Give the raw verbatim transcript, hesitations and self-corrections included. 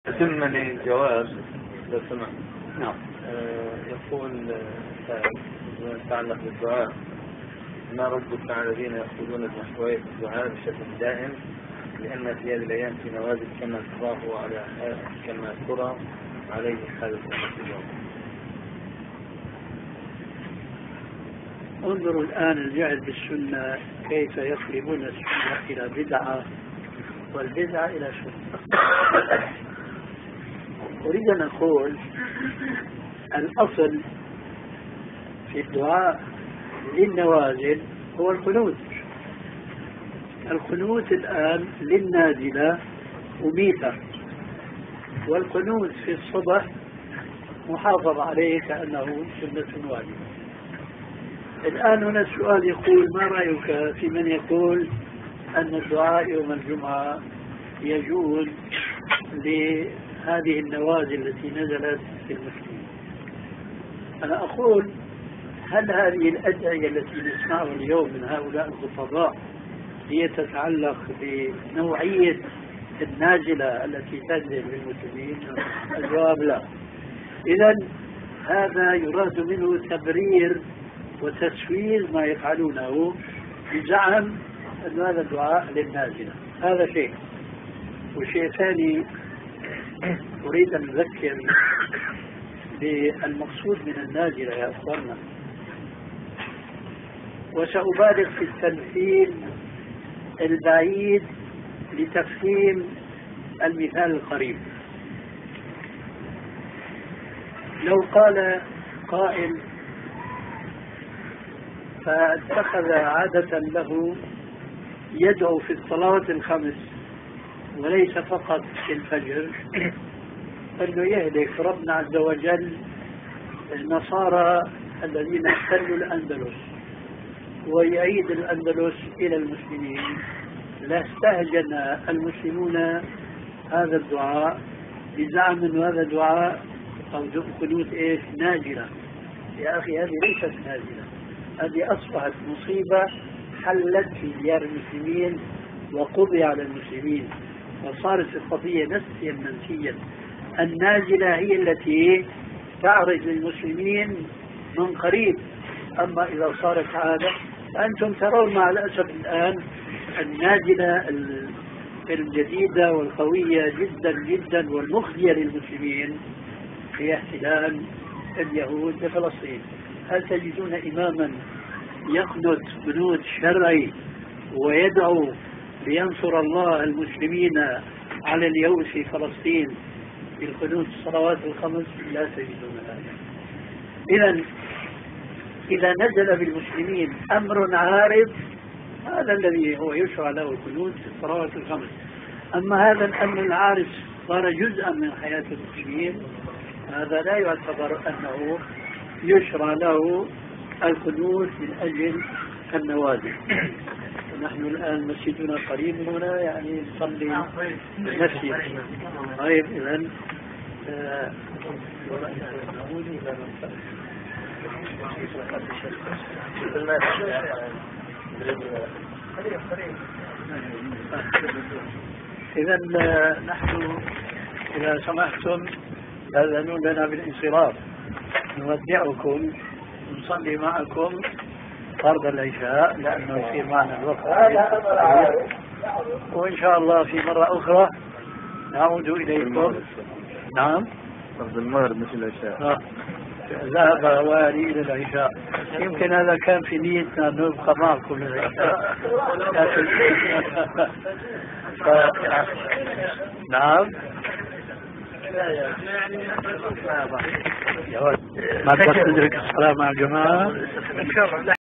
ثم للجواب لو سمحت. نعم. آه يقول سائل يتعلق بالدعاء: ما ردك على الذين يأخذون بمشروعية الدعاء بشكل دائم، لأن في هذه الأيام في نوازل كما تراه على كما ترى عليه حالة التجارة. انظروا الآن الجهل بالسنة كيف يقلبون السنة إلى بدعة والبدعة إلى سنة. أريد أن أقول الأصل في الدعاء للنوازل هو القنوت. القنوت الآن للنازلة أميتة، والقنوت في الصبح محافظ عليه كأنه سنة واجبة. الآن هنا السؤال يقول: ما رأيك في من يقول أن الدعاء يوم الجمعة يجوز لهذه النوازل التي نزلت في المسلمين؟ أنا أقول: هل هذه الأدعية التي نسمعها اليوم من هؤلاء الخطباء هي تتعلق بنوعية النازلة التي تنزل بالمسلمين؟ الجواب لا. إذن هذا يراد منه تبرير وتسوير ما يفعلونه بزعم أن هذا الدعاء للنازلة. هذا شيء. وشيء ثاني أريد أن أذكر بالمقصود من النازلة يا أخوانا، وسأبالغ في التمثيل البعيد لتفهيم المثال القريب. لو قال قائل فاتخذ عادة له يدعو في الصلوات الخمس وليس فقط في الفجر، فإنه يهلك ربنا عز وجل النصارى الذين احتلوا الأندلس ويعيد الأندلس إلى المسلمين، لاستهجن المسلمون هذا الدعاء بزعم أن هذا دعاء أو قنوت إيش ناجلة. يا أخي هذه ليست ناجلة، هذه أصبحت مصيبة حلت في ديار المسلمين وقضي على المسلمين، وصارت القضية نسيا منسيا. النازلة هي التي تعرض للمسلمين من قريب، أما إذا صارت عادة فأنتم ترون مع الأسف الآن النازلة الجديدة والقوية جدا جدا والمخزية للمسلمين في احتلال اليهود لفلسطين. هل تجدون إماما يقنت قنوت شرعي ويدعو لينصر الله المسلمين على اليهود في فلسطين بالقنوت الصلوات الخمس؟ لا تجدون هذا. إذن إذا نزل بالمسلمين أمر عارض، هذا الذي هو يشرع له القنوت في الصلوات الخمس. أما هذا الأمر العارض صار جزءا من حياة المسلمين، هذا لا يعتبر أنه يشرع له القنوت من أجل النوازل. نحن الآن مسجدنا قريب هنا، يعني نصلي مسجد. طيب إذن آه إذن نحن إذا سمحتم تأذنون لنا بالانصراف، نودعكم نصلي معكم فرض العشاء لأنه يصير معنا الوقت، وإن شاء الله في مرة أخرى نعود إليكم. نعم، فرض المغرب مش العشاء. ذهب والي إلى العشاء، يمكن هذا كان في نيتنا أن نبقى معكم للعشاء. ف... نعم، ما تدرك الصلاة مع الجماعة إن شاء الله.